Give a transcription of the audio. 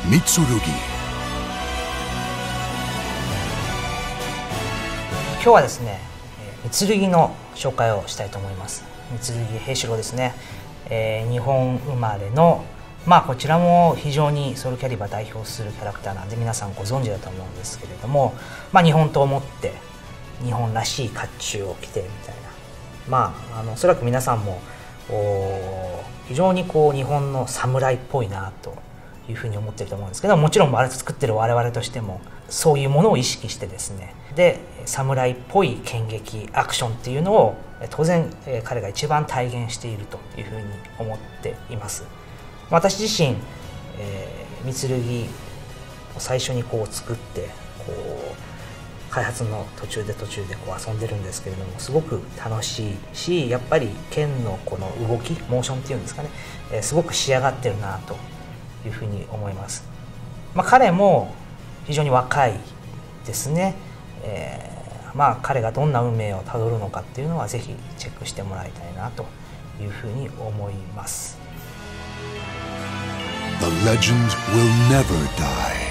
Mitsurugi。 今日はですね、Mitsurugiの紹介をしたいと思います。Mitsurugi平四郎ですね、日本生まれのこちらも非常にソウルキャリバー代表するキャラクターなんで皆さんご存知だと思うんですけれども、日本刀を持って日本らしい甲冑を着てみたいな、おそらく皆さんも非常に日本の侍っぽいなというふうに思ってると思うんですけど、もちろんあれ作ってる我々としてもそういうものを意識してですね、で侍っぽい剣撃アクションっていうのを当然彼が一番体現しているというふうに思っています。私自身、Mitsurugiを最初に作って開発の途中で遊んでるんですけれども、すごく楽しいし、やっぱり剣のこの動きモーションっていうんですかね、すごく仕上がってるなというふうに思います。彼も非常に若いですね。彼がどんな運命をたどるのかっていうのはぜひチェックしてもらいたいなというふうに思います。 The legend will never die.